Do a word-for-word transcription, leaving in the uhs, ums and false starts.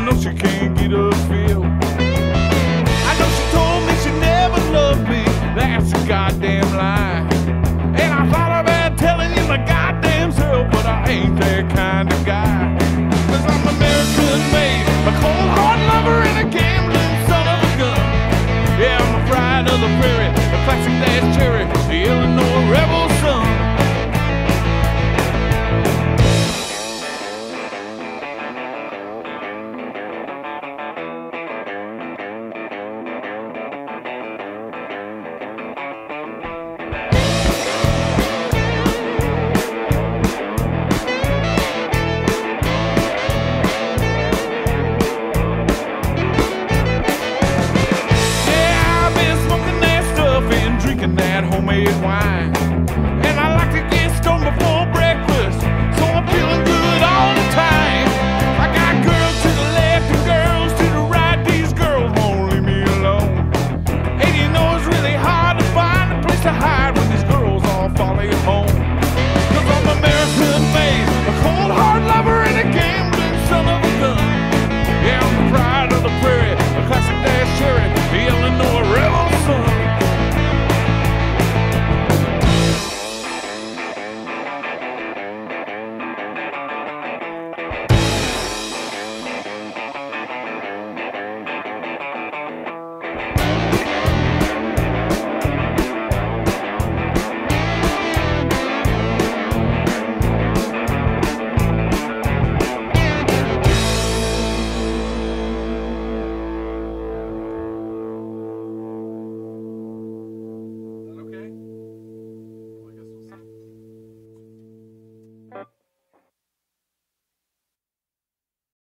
know she can't get a feel. I know she told me she never loved me. That's a goddamn lie. And I thought about telling you my goddamn self, but I ain't that kind of guy. Cause I'm American made, a cold hard lover and a gambling son of a gun. Yeah, I'm a pride of the prairie, a classic dash